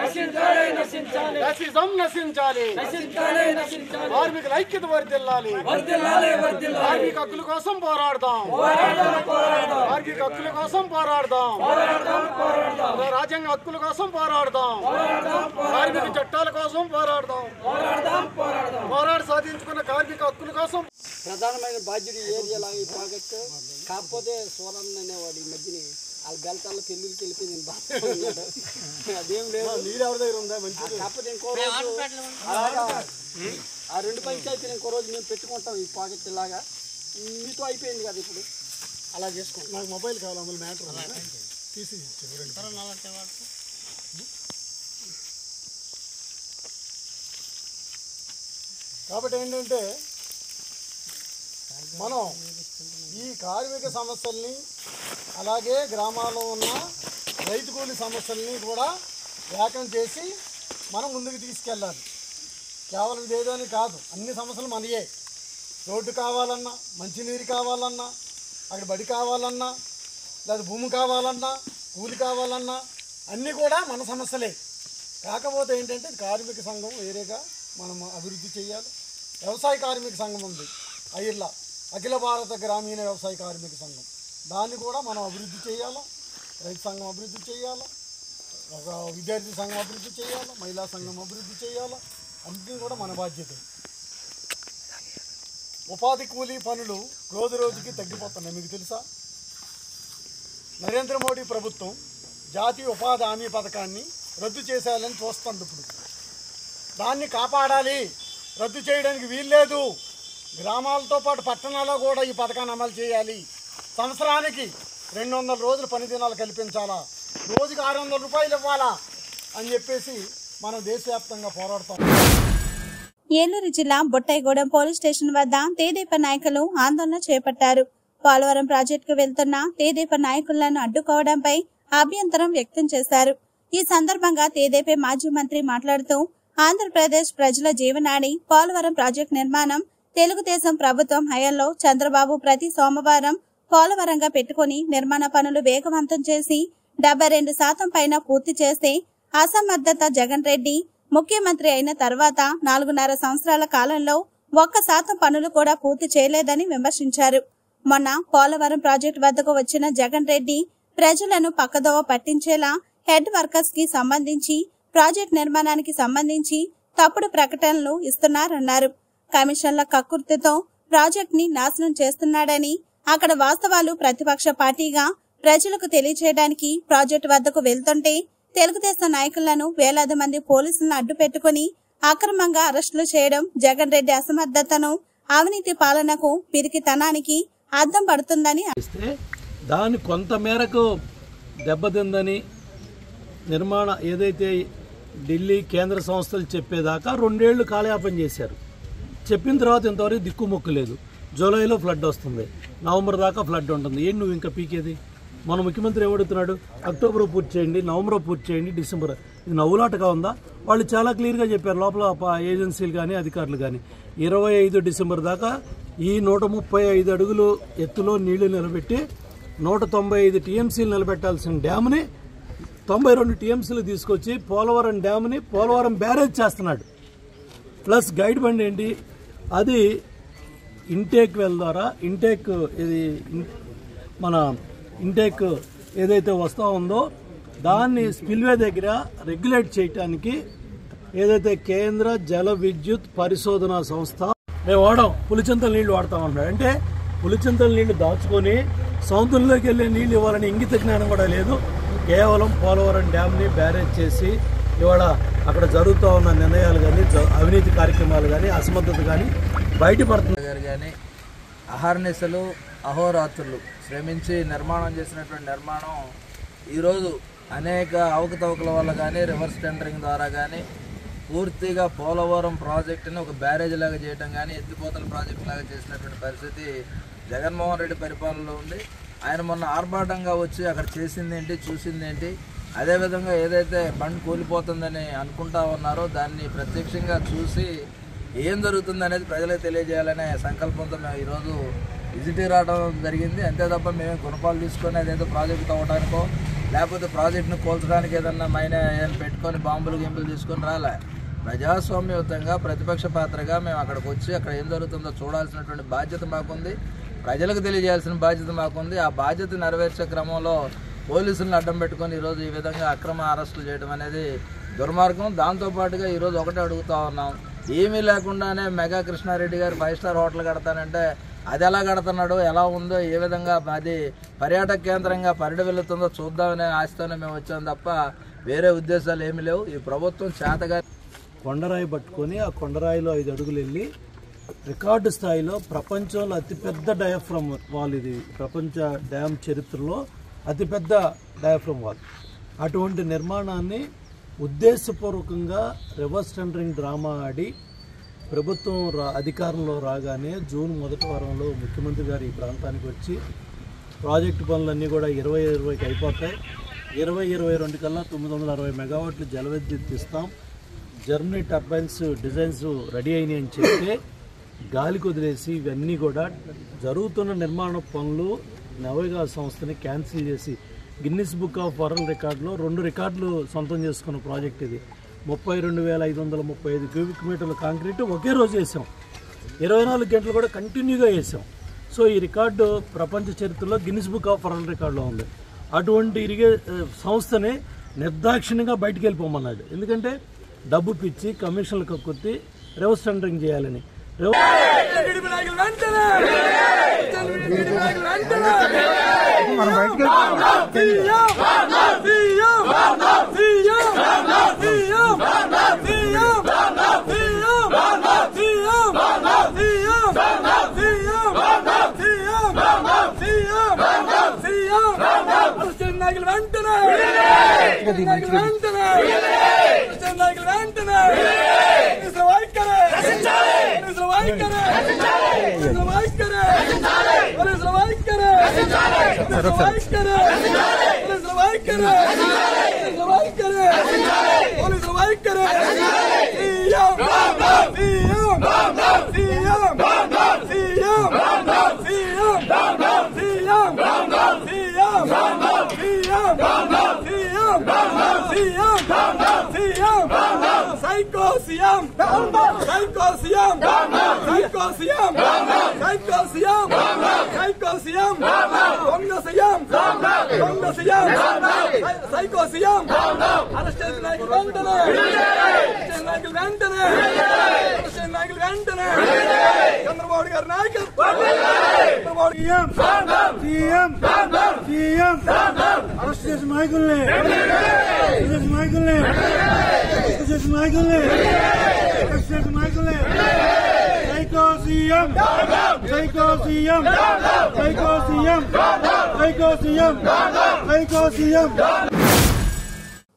కార్మికుల ఐక్యత వర్ధిల్లాలి, కార్మిక హక్కుల కోసం పోరాడదాం, కార్మిక హక్కుల కోసం పోరాడదాం, రాజ్యాంగ హక్కుల కోసం పోరాడదాం, కార్మిక చట్టాల కోసం పోరాడదాం, పోరాడి సాధించుకున్న కార్మిక హక్కుల కోసం ప్రధానమైన బాధ్యుడు ఏరియాలో ఈ ప్రాజెక్టు. కాకపోతే సోరన్ అనేవాడు ఈ మధ్యని వాళ్ళ బెల్తాల్లో పెళ్ళిళ్ళకి వెళ్ళిపోయి నేను బాగున్నాడు. అదేం లేదు, నీరు ఎవరి దగ్గర ఉందా మంచి. కాకపోతే ఇంకో రోజు ఆ రెండు పంచాయతీలు ఇంకో రోజు మేము పెట్టుకుంటాం ఈ ప్రాజెక్ట్ ఇలాగా. మీతో అయిపోయింది కదా ఇప్పుడు, అలా చేసుకోండి. నాకు మొబైల్ కావాలి, అందులో మ్యాటర్ తీసి కాబట్టి ఏంటంటే మనం ఈ కార్మిక సమస్యల్ని అలాగే గ్రామాల్లో ఉన్న రైతు కూలి సమస్యల్ని కూడా ఏకం చేసి మనం ముందుకు తీసుకెళ్ళాలి. కేవలం ఇదేదని కాదు, అన్ని సమస్యలు మనయే. రోడ్డు కావాలన్నా, మంచినీరు కావాలన్నా, అక్కడ బడి కావాలన్నా, లేదా భూమి కావాలన్నా, కూలి కావాలన్నా అన్నీ కూడా మన సమస్యలే. కాకపోతే ఏంటంటే కార్మిక సంఘం వేరేగా మనం అభివృద్ధి చేయాలి. వ్యవసాయ కార్మిక సంఘం ఉంది ఐర్లా, అఖిల భారత గ్రామీణ వ్యవసాయ కార్మిక సంఘం, దాన్ని కూడా మనం అభివృద్ధి చేయాలా. రైతు సంఘం అభివృద్ధి చేయాలా, ఒక విద్యార్థి సంఘం అభివృద్ధి చేయాలా, మహిళా సంఘం అభివృద్ధి చేయాలా. అన్నీ కూడా మన బాధ్యత. ఉపాధి కూలీ పనులు రోజు రోజుకి తగ్గిపోతున్నాయి. మీకు తెలుసా? నరేంద్ర మోడీ ప్రభుత్వం జాతీయ ఉపాధి హామీ పథకాన్ని రద్దు చేసేయాలని చూస్తుంది. ఇప్పుడు దాన్ని కాపాడాలి, రద్దు చేయడానికి వీల్లేదు. గ్రామాలతో పాటు పట్టణాల్లో కూడా ఈ పథకాన్ని అమలు చేయాలి. సంవత్సరానికి రెండు వందల రోజులు పని దినాలు కల్పించాలా, రోజుకి ఆరు వందల రూపాయలు ఇవ్వాలా అని చెప్పేసి మనం దేశవ్యాప్తంగా పోరాడతాం. ఏలూరు జిల్లా బొట్టాయిగూడెం పోలీస్ స్టేషన్ వద్ద తెదేపా నాయకులు ఆందోళన చేపట్టారు. పోలవరం ప్రాజెక్టుకు వెళ్తున్న తెదేపా నాయకులను అడ్డుకోవడంపై అభ్యంతరం వ్యక్తం చేశారు. ఈ సందర్భంగా తెదేపా మాజీ మంత్రి మాట్లాడుతూ ఆంధ్రప్రదేశ్ ప్రజల జీవనాడి పోలవరం ప్రాజెక్టు నిర్మాణం తెలుగుదేశం ప్రభుత్వం హయాంలో చంద్రబాబు ప్రతి సోమవారం పోలవరంగా పెట్టుకుని నిర్మాణ పనులు వేగవంతం చేసి డెబ్బై రెండు శాతం పైన పూర్తి చేస్తే అసమర్థత జగన్ రెడ్డి ముఖ్యమంత్రి అయిన తర్వాత నాలుగున్నర సంవత్సరాల కాలంలో ఒక్క శాతం పనులు కూడా పూర్తి చేయలేదని విమర్శించారు. మొన్న పోలవరం ప్రాజెక్టు వద్దకు వచ్చిన జగన్ రెడ్డి ప్రజలను పక్కదోవ పట్టించేలా హెడ్ వర్కర్స్ కి సంబంధించి ప్రాజెక్టు నిర్మాణానికి సంబంధించి తప్పుడు ప్రకటనలు ఇస్తున్నారన్నారు. కమిషన్ల కక్కుర్తితో ప్రాజెక్ట్ ని నాశనం చేస్తున్నాడని, అక్కడ వాస్తవాలు ప్రతిపక్ష పార్టీగా ప్రజలకు తెలియజేయడానికి ప్రాజెక్టు వద్దకు వెళ్తుంటే తెలుగుదేశం నాయకులను వేలాది మంది పోలీసులను అడ్డు పెట్టుకుని అక్రమంగా అరెస్టులు చేయడం జగన్ రెడ్డి అసమర్థతను, అవినీతి పాలనకు, పిరికితనానికి అద్దం పడుతుందని దాన్ని కొంత మేరకు దెబ్బతిందని నిర్మాణ ఏదైతే ఢిల్లీ కేంద్ర సంస్థలు చెప్పేదాకా రెండేళ్లు కాలయాపన చేశారు. చెప్పిన తర్వాత ఇంతవరకు దిక్కుమొక్కు లేదు. జూలైలో ఫ్లడ్ వస్తుంది, నవంబర్ దాకా ఫ్లడ్ ఉంటుంది. ఏంటి నువ్వు ఇంకా పీకేది? మన ముఖ్యమంత్రి ఏమడుగుతున్నాడు? అక్టోబర్ పూర్తి చేయండి, నవంబర్ పూర్తి చేయండి, డిసెంబర్. ఇది నవ్వులాటగా ఉందా? వాళ్ళు చాలా క్లియర్గా చెప్పారు లోపల ఏజెన్సీలు కానీ అధికారులు కానీ ఇరవై ఐదు డిసెంబర్ దాకా ఈ నూట ముప్పై ఐదు అడుగులు ఎత్తులో నీళ్లు నిలబెట్టి నూట తొంభై ఐదు టీఎంసీలు నిలబెట్టాల్సిన డ్యామ్ని తొంభై రెండు టీఎంసీలు తీసుకొచ్చి పోలవరం డ్యామ్ని పోలవరం బ్యారేజ్ చేస్తున్నాడు. ప్లస్ గైడ్ బండ్ ఏంటి? అది ఇంటేక్ వెల్ ద్వారా ఇంటేక్ ఇది మన ఇంటేక్ ఏదైతే వస్తూ ఉందో దాన్ని స్పిల్వే దగ్గర రెగ్యులేట్ చేయడానికి ఏదైతే కేంద్ర జల విద్యుత్ పరిశోధన సంస్థ మేము వాడాం పులిచింతల నీళ్లు వాడతామన్నాడు. అంటే పులిచింతల నీళ్లు దాచుకొని సముద్రంలోకి వెళ్ళే నీళ్లు ఇవ్వాలని ఇంగిత జ్ఞానం కూడా లేదు. కేవలం పోలవరం డ్యామ్ని బ్యారేజ్ చేసి ఇవాళ అక్కడ జరుగుతూ ఉన్న నిర్ణయాలు కానీ అవినీతి కార్యక్రమాలు కానీ అసమర్థత కానీ బయటపడుతుంది గారు కానీ అహర్నిశలు అహోరాత్రులు శ్రమించి నిర్మాణం చేసినటువంటి నిర్మాణం ఈరోజు అనేక అవకతవకల వల్ల కానీ రివర్స్ టెండరింగ్ ద్వారా కానీ పూర్తిగా పోలవరం ప్రాజెక్టుని ఒక బ్యారేజ్ లాగా చేయడం కానీ ఎత్తిపోతల ప్రాజెక్టు లాగా చేసినటువంటి పరిస్థితి జగన్మోహన్ రెడ్డి పరిపాలనలో ఉంది. ఆయన మొన్న ఆర్భాటంగా వచ్చి అక్కడ చేసింది ఏంటి, చూసింది ఏంటి, అదేవిధంగా ఏదైతే బండ్ కూలిపోతుందని అనుకుంటా ఉన్నారో దాన్ని ప్రత్యక్షంగా చూసి ఏం జరుగుతుంది అనేది ప్రజలకు తెలియజేయాలనే సంకల్పంతో మేము ఈరోజు విజిట్ రావడం జరిగింది. అంతే తప్ప మేము గుణపాలు తీసుకొని అదేదో ప్రాజెక్టు తవ్వడానికో లేకపోతే ప్రాజెక్టును కోల్చడానికి ఏదన్నా మైన పెట్టుకొని బాంబులు గింపులు తీసుకొని రాలే. ప్రజాస్వామ్యయుతంగా ప్రతిపక్ష పాత్రగా మేము అక్కడికి వచ్చి అక్కడ ఏం జరుగుతుందో చూడాల్సినటువంటి బాధ్యత మాకుంది, ప్రజలకు తెలియజేయాల్సిన బాధ్యత మాకుంది. ఆ బాధ్యత నెరవేర్చే క్రమంలో పోలీసులను అడ్డం పెట్టుకొని ఈరోజు ఈ విధంగా అక్రమ అరెస్టులు చేయడం అనేది దుర్మార్గం. దాంతోపాటుగా ఈరోజు ఒకటే అడుగుతూ ఉన్నాం, ఏమీ లేకుండానే మెగా కృష్ణారెడ్డి గారు ఫైవ్ స్టార్ హోటల్ కడతానంటే అది ఎలా కడుతున్నాడో, ఎలా ఉందో, ఏ విధంగా అది పర్యాటక కేంద్రంగా పరిడి వెళ్తుందో చూద్దామనే ఆశతోనే మేము వచ్చాం తప్ప వేరే ఉద్దేశాలు ఏమీ లేవు. ఈ ప్రభుత్వం చేతగా కొండరాయి పట్టుకొని ఆ కొండరాయిలో ఐదు అడుగులు వెళ్ళి రికార్డు స్థాయిలో ప్రపంచంలో అతిపెద్ద డయాఫ్రమ్ వాల్, ఇది ప్రపంచ డ్యామ్ చరిత్రలో అతిపెద్ద డయాఫ్రమ్ వాల్. అటువంటి నిర్మాణాన్ని ఉద్దేశపూర్వకంగా రివర్స్ టెండరింగ్ డ్రామా ఆడి ప్రభుత్వం రా అధికారంలో రాగానే జూన్ మొదటి వారంలో ముఖ్యమంత్రి గారు ఈ ప్రాంతానికి వచ్చి ప్రాజెక్టు పనులన్నీ కూడా ఇరవై ఇరవైకి అయిపోతాయి, ఇరవై ఇరవై రెండు కల్లా తొమ్మిది వందల అరవై మెగావాట్లు జల విద్యుత్ ఇస్తాం, జర్మనీ టర్బైన్స్ డిజైన్స్ రెడీ అయినాయి అని చెప్తే గాలికి వదిలేసి ఇవన్నీ కూడా జరుగుతున్న నిర్మాణ పనులు నవోగా సంస్థని క్యాన్సిల్ చేసి గిన్నిస్ బుక్ ఆఫ్ వరల్డ్ రికార్డులో రెండు రికార్డులు సొంతం చేసుకున్న ప్రాజెక్ట్ ఇది. ముప్పై రెండు వేల ఐదు వందల ముప్పై ఐదు క్యూబిక్ మీటర్ల కాంక్రీట్ ఒకే రోజు వేసాం, ఇరవై నాలుగు గంటలు కూడా కంటిన్యూగా వేసాం. సో ఈ రికార్డు ప్రపంచ చరిత్రలో గిన్నిస్ బుక్ ఆఫ్ వరల్డ్ రికార్డులో ఉంది. అటువంటి ఇరిగే సంస్థని నిర్దాక్షిణ్యంగా బయటికి వెళ్ళిపోమన్నాడు. ఎందుకంటే డబ్బు పిచ్చి కమిషన్లు కక్కుర్తి రివర్స్ టెండరింగ్ చేయాలని. Psycho Siam, Psycho Siam, Psycho Siam, Psycho Siam, Psycho Siam, Congo Siam, Congo Siam, Psycho Siam, Arrested like London, Arrested like London, Arrested like London, Chandrababu garu nayakatvam, Chandrababu Siam, Siam, Siam, Arrested నాయకుల్ని నాయకుల్ని నాయకుల్ని నాయకుల్ని psycho CM psycho CM psycho CM psycho CM psycho CM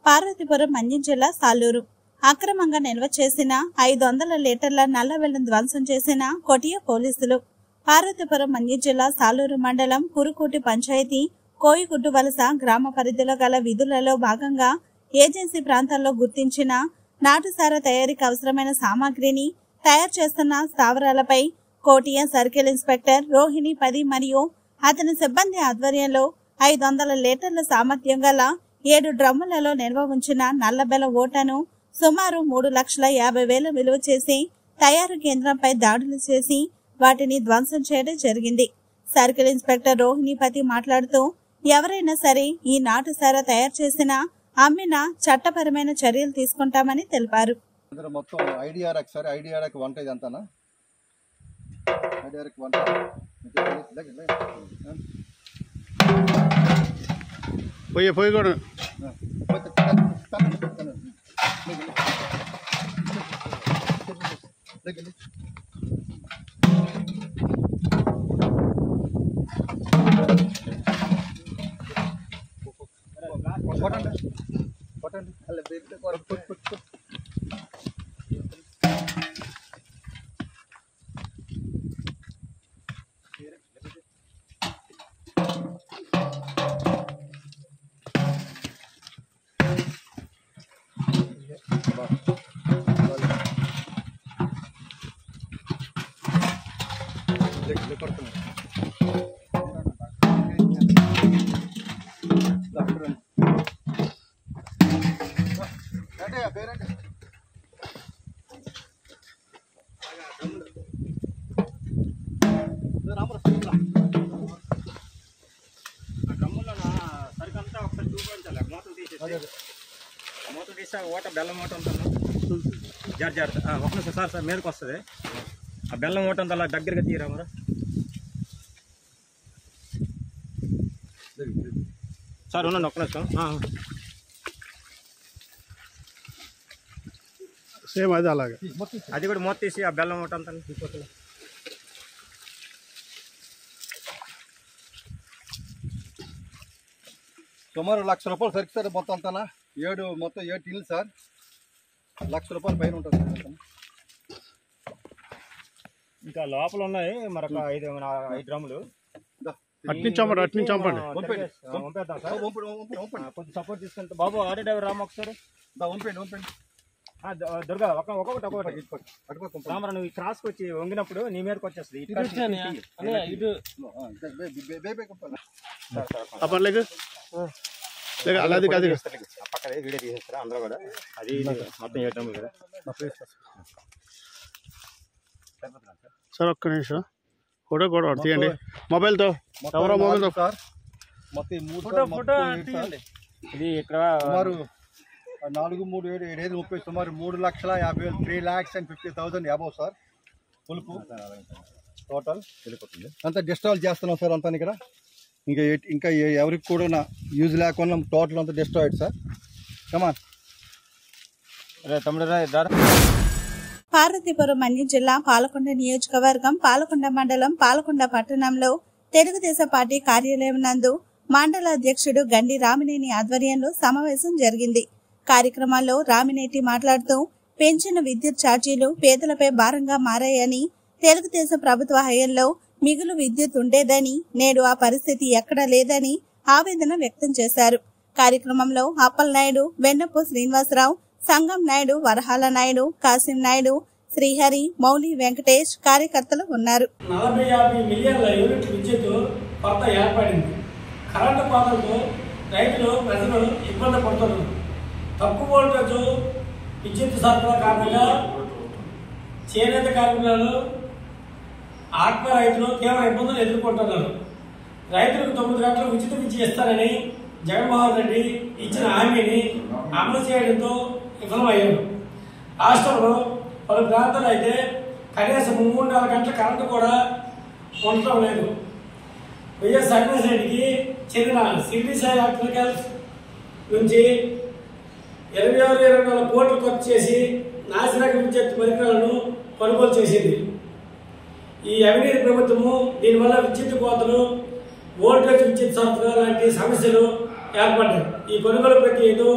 Parvathipuram Manyam జిల్లా సాలూరు. అక్రమంగా నిల్వ చేసిన ఐదు వందల లీటర్ల నల్లబెల్లం ధ్వంసం చేసిన కొటియ పోలీసులు. పార్వతీపురం మన్యం జిల్లా సాలూరు మండలం కురుకోటి పంచాయతీ కోయిగుడ్డు వలస గ్రామ పరిధిలో గల విధులలో భాగంగా ఏజెన్సీ ప్రాంతాల్లో గుర్తించిన నాటుసారా తయారీకి అవసరమైన సామాగ్రిని తయారు చేస్తున్న స్థావరాలపై కోటియా సర్కిల్ ఇన్స్పెక్టర్ రోహిణి పది మరియు అతని సిబ్బంది ఆధ్వర్యంలో ఐదు వందల లీటర్ల సామర్థ్యం గల ఏడు డ్రమ్ములలో నిల్వ ఉంచిన నల్లబెల్లం ఓటను సుమారు మూడు లక్షల యాభై వేల విలువ చేసి తయారు కేంద్రంపై దాడులు చేసి వాటిని ధ్వంసం చేయడం జరిగింది. సర్కిల్ ఇన్స్పెక్టర్ రోహిణిపతి మాట్లాడుతూ ఎవరైనా సరే ఈ నాటుసారా తయారు చేసిన అమ్మిన చట్టపరమైన చర్యలు తీసుకుంటామని తెలిపారు. మొత్తం ఐడిఆర్ఎక్ సార్ ఐడిఆర్ఎక్ వంట ఇది అంతానా ఐడిఆర్ఎక్ వంట పోయి పోయి కూడా మూత తీసా ఓట బెల్లం మూట ఉంటుందా జార్ జార్ ఒక నిమిషం సార్ సార్ మీదకి వస్తుంది ఆ బెల్లం మూట అంతా అలా దగ్గరగా తీయరా మరి సార్ ఉండండి ఒక్క నిమిషం సేమ్ అది అలాగే అది కూడా మూత తీసి ఆ బెల్లం మూట అంతా సుమారు లక్ష రూపాయలు సరికి సార్ మొత్తం అంతా ఏడు మొత్తం ఏడు టిన్లు సార్ లక్ష రూపాయలు పైన ఉంటుంది సార్. ఇంకా లోపల ఉన్నాయి మరొక ఐదు ఐదు డ్రమ్ములు అట్నుంచండి అట్నుంచండి పంపేద్దాం సార్ కొంచెం సపోర్ట్ తీసుకుంటే బాబు ఆడే డ్రైవర్ రామ ఒకసారి పంపండి పంపండి దుర్గా ఒక ఒక్కొక్కటి ఒక్కొక్కటి రామరా నువ్వు క్రాస్కి వచ్చి వంగినప్పుడు నీ మీదకి వచ్చేస్తుంది అలాది కాదు పక్కన వీడియో తీసేస్తారా అందరూ కూడా అది మొత్తం ఏటాము కదా సార్ ఒక్క నిమిషం ఫోటో కూడా తీయండి మొబైల్తో ఎవరో మొబైల్తో సార్ మొత్తం ఇది ఇక్కడ సుమారు నాలుగు మూడు ఏడు ఏడు ముప్పై సుమారు మూడు లక్షల యాభై వేలు three lakhs and fifty thousand above sir పులుపు టోటల్ వెళ్ళిపోతుంది అంతా డిస్ట్రాల్ చేస్తున్నాం సార్ అంతా ఇక్కడ ఇంకా ఇంకా ఎవరికి కూడా యూజ్ లేకుండా టోటల్ అంతా destroyed sir come on Parvathipuram Manyam జిల్లా పాలకొండ నియోజకవర్గం పాలకొండ మండలం పాలకొండ పట్టణంలో తెలుగుదేశం పార్టీ కార్యాలయం నందు మండల అధ్యక్షుడు గండి రామినేని ఆధ్వర్యంలో సమావేశం జరిగింది. కార్యక్రమాల్లో రామినేటి మాట్లాడుతూ పెంచిన విద్యుత్ ఛార్జీలు పేదలపై భారంగా మారాయని, తెలుగుదేశం ప్రభుత్వ హయాంలో మిగులు విద్యుత్ ఉండేదని, నేడు ఆ పరిస్థితి ఎక్కడా లేదని ఆవేదన వ్యక్తం చేశారు. కార్యక్రమంలో అప్పల్ నాయుడు, వెన్నపు శ్రీనివాసరావు, సంగం నాయుడు, వరహాల నాయుడు, కాసిం నాయుడు, శ్రీహరి, మౌలి వెంకటేష్ కార్యకర్తలు ఉన్నారు. నలభై యాభై మిలియన్ల యూనిట్ విద్యుత్ కొరత ఏర్పడింది. కరెంటు కోతలతో రైతులు ప్రజలు ఇబ్బంది పడుతున్నారు. తక్కువ వోల్టేజ్ విద్యుత్ సరఫరా కారణంగా చేనేత కార్మికులు, ఆత్మ రైతులు తీవ్ర ఇబ్బందులు ఎదుర్కొంటున్నారు. రైతులకు తొమ్మిది గంటలు ఉచిత విద్య ఇస్తారని జగన్మోహన్ రెడ్డి ఇచ్చిన హామీని అమలు చేయడంతో విఫలమయ్యారు. రాష్ట్రంలో పలు ప్రాంతాలు అయితే కనీసం మూడు నాలుగు గంటల కరెంటు కూడా ఉండటం లేదు. వైఎస్ అవినాష్ రెడ్డికి చెందిన సిటీ సాయి ఎలక్ట్రికల్స్ నుంచి ఇరవై ఆరు ఇరవై నాలుగు కోట్లు ఖర్చు చేసి నాసిరక విద్యుత్ పరికరాలను కొనుగోలు చేసింది. ఈ అవినీతి ప్రభుత్వము దీనివల్ల విద్యుత్ కోతలు, వోల్టేజ్ విద్యుత్ సరఫరా లాంటి సమస్యలు ఏర్పడ్డాయి. ఈ కొనుగోలు ప్రక్రియతో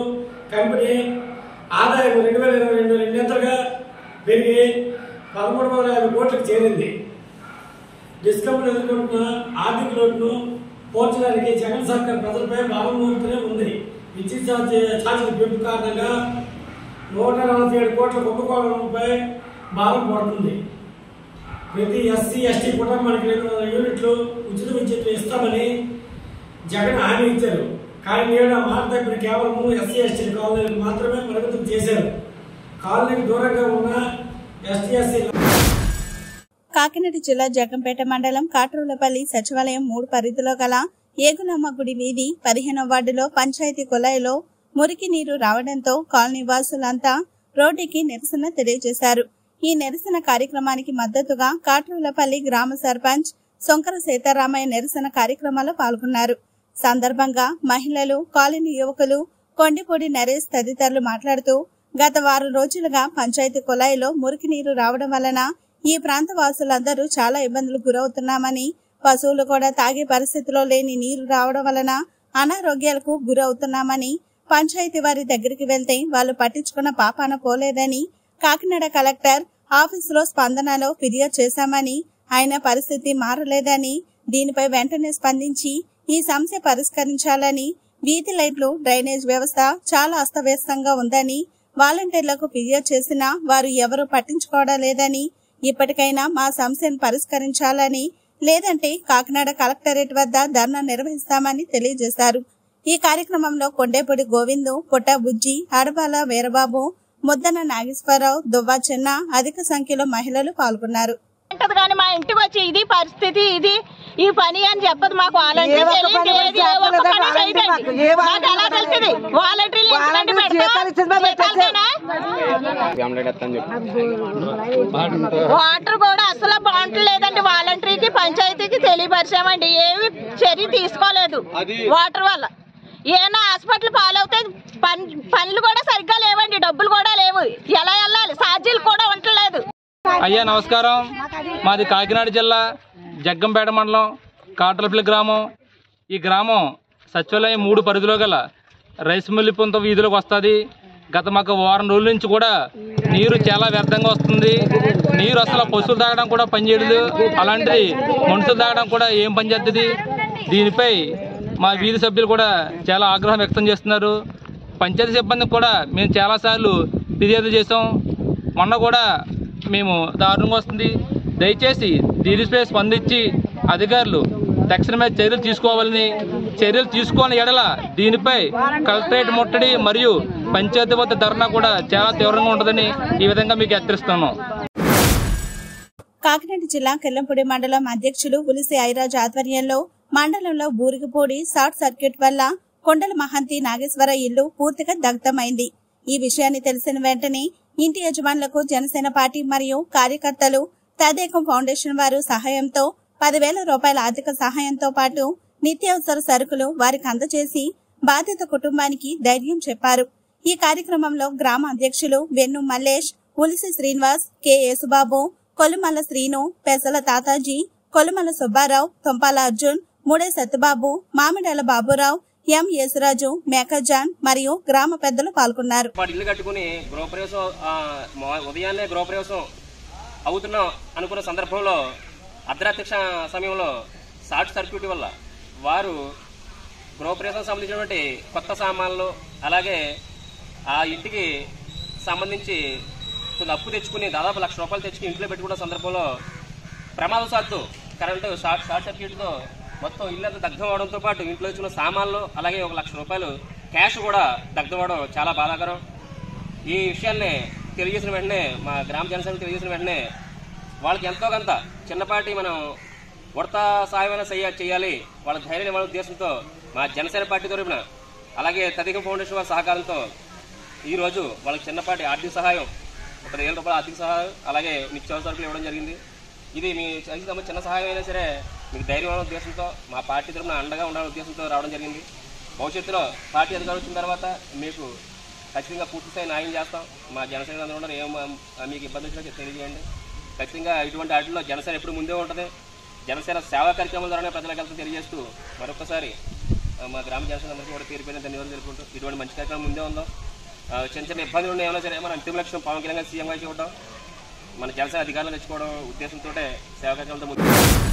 కంపెనీ ఆదాయం రెండు వేల ఇరవై రెండు రెండింతలుగా పెరిగి పదమూడు వందల యాభై కోట్లకు చేరింది. డిస్కంలు ఎదుర్కొంటున్న ఆర్థిక లోటును పోర్చడానికి జగన్ సర్కార్ ప్రజలపై భారం మోపుతూనే ఉంది. విద్యుత్ ఛార్జీ ఛార్జీల పెంపు కారణంగా నూట నలభై ఏడు కోట్ల కుంభకోణంపై భారం పడుతుంది. ప్రతి ఎస్సీ ఎస్టీ కుటుంబానికి రెండు వందల యూనిట్లు ఉచిత విద్యుత్ ఇస్తామని జగన్ హామీ ఇచ్చారు. కానీ నేడు ఆ మాట తప్పిన కేవలం ఎస్సీ ఎస్టీ కాలనీలకు మాత్రమే పరిమితం చేశారు. కాలనీకి దూరంగా ఉన్న ఎస్టీ ఎస్సీ కాకినాడ జిల్లా జగ్గంపేట మండలం కాట్రూలపల్లి సచివాలయం మూడు పరిధిలో గల ఏగులమ్మ గుడి వీధి పదిహేనవ వార్డులో పంచాయతీ కుళాయిలో మురికి నీరు రావడంతో కాలనీ వాసులంతా రోడ్డుకి నిరసన తెలియజేశారు. ఈ నిరసన కార్యక్రమానికి మద్దతుగా కాట్రూలపల్లి గ్రామ సర్పంచ్ సొంకర సీతారామయ్య నిరసన కార్యక్రమాల్లో పాల్గొన్నారు. సందర్భంగా మహిళలు, కాలనీ యువకులు, కొండిపూడి నరేష్ తదితరులు మాట్లాడుతూ గత వారం రోజులుగా పంచాయతీ కుళాయిలో మురికి నీరు రావడం వలన ఈ ప్రాంత వాసులందరూ చాలా ఇబ్బందులకు గురవుతున్నామని, పశువులు కూడా తాగే పరిస్థితిలో లేని నీరు రావడం వలన అనారోగ్యాలకు గురవుతున్నామని, పంచాయతీ వారి దగ్గరికి వెళ్తే వాళ్ళు పట్టించుకున్న పాపాన పోలేదని, కాకినాడ కలెక్టర్ ఆఫీసులో స్పందనలో ఫిర్యాదు చేశామని, ఆయన పరిస్థితి మారలేదని, దీనిపై వెంటనే స్పందించి ఈ సమస్య పరిష్కరించాలని, వీధి లైట్లు, డ్రైనేజ్ వ్యవస్థ చాలా అస్తవ్యస్తంగా ఉందని, వాలంటీర్లకు ఫిర్యాదు చేసినా వారు ఎవరూ పట్టించుకోవడం లేదని, ఇప్పటికైనా మా సమస్యను పరిష్కరించాలని, లేదంటే కాకినాడ కలెక్టరేట్ వద్ద ధర్నా నిర్వహిస్తామని తెలియజేశారు. ఈ కార్యక్రమంలో కొండేపూడి గోవిందు, పుట్ట బుజ్జి, అడబాల వీరబాబు, ముద్దన నాగేశ్వరరావు, దువ్వా చిన్న అధిక సంఖ్యలో మహిళలు పాల్గొన్నారు. కానీ మా ఇంటికి వచ్చి ఇది పరిస్థితి, ఇది ఈ పని అని చెప్పదు. మాకు వాలంటీర్ వాటర్ కూడా అసలు బాగుంటలేదండి. వాలంటీర్కి పంచాయతీకి తెలియపరిచామండి, ఏమి చర్య తీసుకోలేదు. వాటర్ వల్ల ఏమైనా హాస్పిటల్ పాలవుతే పనులు కూడా సరిగ్గా లేవండి, డబ్బులు కూడా లేవు. ఎలా వెళ్ళాలి, ఛార్జీలు కూడా ఉండలేదు. అయ్యా నమస్కారం. మాది కాకినాడ జిల్లా జగ్గంపేట మండలం కాట్రూలపల్లి గ్రామం. ఈ గ్రామం సచివాలయం మూడు పరిధిలో గల రైస్ మిల్లు పొంత వీధిలోకి వస్తుంది. గత మాకు వారం రోజుల నుంచి కూడా నీరు చాలా వ్యర్థంగా వస్తుంది. నీరు అసలు పశువులు తాగడం కూడా పనిచేయదు, అలాంటిది మనుషులు తాగడం కూడా ఏం పని చేస్తుంది. దీనిపై మా వీధి సభ్యులు కూడా చాలా ఆగ్రహం వ్యక్తం చేస్తున్నారు. పంచాయతీ సిబ్బందికి కూడా మేము చాలాసార్లు ఫిర్యాదు చేసాం. మొన్న కూడా మేము దారుణంగా వస్తుంది. దయచేసి దీనిపై స్పందించి అధికారులు తక్షణమే చర్యలు తీసుకోవాలని, చర్యలు తీసుకోని ఎడల దీనిపై కలెక్టరేట్ ముట్టడి మరియు పంచాయతీ వద్ద ధర్నా కూడా చాలా తీవ్రంగా ఉంటుందని ఈ విధంగా మీకు హెచ్చరిస్తున్నాం. కాకినాడ జిల్లా కెల్లంపూడి మండలం అధ్యక్షులు ఉలిసి ఐరాజ్ ఆధ్వర్యంలో మండలంలో బూరిగిపూడి షార్ట్ సర్క్యూట్ వల్ల కొండల మహంతి నాగేశ్వర ఇల్లు పూర్తిగా దగ్ధమైంది. ఈ విషయాన్ని తెలిసిన వెంటనే ఇంటి యజమానులకు జనసేన పార్టీ మరియు కార్యకర్తలు తదేకం ఫౌండేషన్ వారు సహాయంతో పదివేల రూపాయల ఆర్థిక సహాయంతో పాటు నిత్యావసర సరుకులు వారికి అందజేసి బాధిత కుటుంబానికి ధైర్యం చెప్పారు. ఈ కార్యక్రమంలో గ్రామ అధ్యక్షులు వెన్ను మల్లేష్, ఉలిసి శ్రీనివాస్, కె యేసుబాబు, కొలుమల శ్రీను, పెసల తాతాజీ, కొలుమల సుబ్బారావు, తొంపాల అర్జున్, మూడే సత్యబాబు, మామిడాల బాబురావు, ఎం యేసురాజు, మేకజాన్ మరియు గ్రామ పెద్దలు పాల్గొన్నారు. ఇల్లు కట్టుకుని గృహప్రవేశం ఉదయాన్నే గృహప్రవేశం అవుతున్నాం అనుకున్న సందర్భంలో అర్ధరాత్రి సమయంలో షార్ట్ సర్క్యూట్ వల్ల వారు గృహప్రవేశం సంబంధించినటువంటి కొత్త సామాన్లు అలాగే ఆ ఇంటికి సంబంధించి కొంచెం అప్పు తెచ్చుకుని దాదాపు లక్ష రూపాయలు తెచ్చుకుని ఇంట్లో పెట్టుకున్న సందర్భంలో ప్రమాదవశాత్తు కరెంటు షార్ట్ షార్ట్ సర్క్యూట్తో మొత్తం ఇల్లంతా దగ్ధం అవడంతో పాటు ఇంట్లో వచ్చిన సామాన్లు అలాగే ఒక లక్ష రూపాయలు క్యాష్ కూడా దగ్ధం అవడం చాలా బాధాకరం. ఈ విషయాన్ని తెలియజేసిన వెంటనే మా గ్రామ జనసేన తెలియజేసిన వెంటనే వాళ్ళకి ఎంతో కొంత చిన్నపాటి మనం ఉడత సాయమైనా చేయాలి వాళ్ళ ధైర్యం ఇవ్వాలనే ఉద్దేశంతో మా జనసేన పార్టీ తరఫున అలాగే తదికం ఫౌండేషన్ వారి సహకారంతో ఈరోజు వాళ్ళకి చిన్నపాటి ఆర్థిక సహాయం పదివేల రూపాయల ఆర్థిక సహాయం అలాగే నిత్యావసరాలు ఇవ్వడం జరిగింది. ఇది మీ చిన్న సహాయం అయినా సరే మీకు ధైర్యం అనే ఉద్దేశంతో మా పార్టీ తరఫున అండగా ఉండాలనే ఉద్దేశంతో రావడం జరిగింది. భవిష్యత్తులో పార్టీ అధికారం వచ్చిన తర్వాత మీకు ఖచ్చితంగా పూర్తి స్థాయి న్యాయం చేస్తాం. మా జనసేన అందరూ ఉన్నారు, ఏం మీకు ఇబ్బంది వచ్చినా తెలియజేయండి. ఖచ్చితంగా ఇటువంటి వాటిలో జనసేన ఎప్పుడు ముందే ఉంటుంది. జనసేన సేవా కార్యక్రమాల ద్వారానే ప్రజలకు తెలియజేస్తూ మరొకసారి మా గ్రామ జనసేన అందరికీ కూడా పేరు పైన ధన్యవాదాలు తెలుపుకుంటూ ఇటువంటి మంచి కార్యక్రమం ముందే ఉందాం. చిన్న చిన్న ఇబ్బందులు ఉన్నాయి ఏమైనా సరే మన అంతిమ లక్ష్యం పవన్ కళ్యాణ్ సీఎంగా చూడడం మన జలసేన అధికారులు తెచ్చుకోవడం ఉద్దేశంతో సేవా కార్యక్రమంతో ముందుకు